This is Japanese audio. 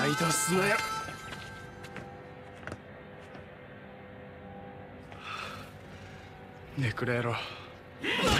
い出すなよ。ネクラ野郎、